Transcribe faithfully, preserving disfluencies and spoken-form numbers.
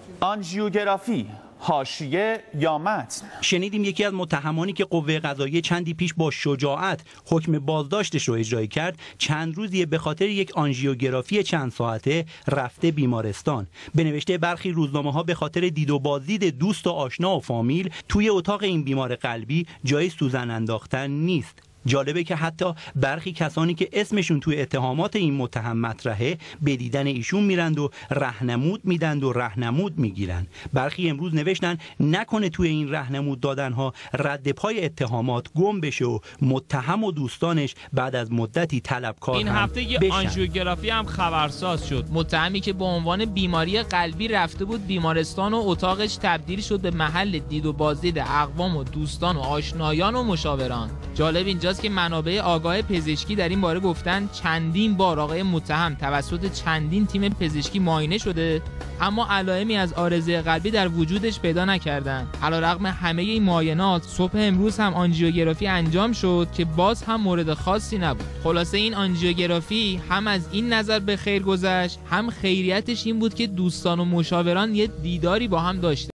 آنژیوگرافی، حاشیه یا متن. شنیدیم یکی از متهمانی که قوه قضاییه چندی پیش با شجاعت حکم بازداشتش رو اجرا کرد، چند روزیه به خاطر یک آنژیوگرافی چند ساعته رفته بیمارستان. به نوشته برخی روزنامه‌ها به خاطر دید و بازدید دوست و آشنا و فامیل توی اتاق این بیمار قلبی جای سوزن انداختن نیست. جالبه که حتی برخی کسانی که اسمشون توی اتهامات این متهم مطرحه به دیدن ایشون میرند و راهنمود میدند و راهنمود میگیرن. برخی امروز نوشتن نکنه توی این راهنمود دادنها رد پای اتهامات گم بشه و متهم و دوستانش بعد از مدتی طلبکار این هفته یه آنژیوگرافی هم خبرساز شد. متهمی که به عنوان بیماری قلبی رفته بود بیمارستان و اتاقش تبدیل شد به محل دید و بازدید اقوام و دوستان و آشنایان و مشاوران. جالب اینجاست که منابع آگاه پزشکی در این باره گفتن چندین بار آقای متهم توسط چندین تیم پزشکی معاینه شده اما علائمی از عارضه قلبی در وجودش پیدا نکردند. علیرغم همه این معاینات صبح امروز هم آنژیوگرافی انجام شد که باز هم مورد خاصی نبود. خلاصه این آنژیوگرافی هم از این نظر به خیر گذشت، هم خیریتش این بود که دوستان و مشاوران یه دیداری با هم داشتن.